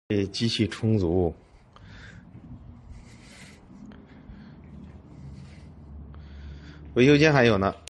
机器充足，维修间还有呢。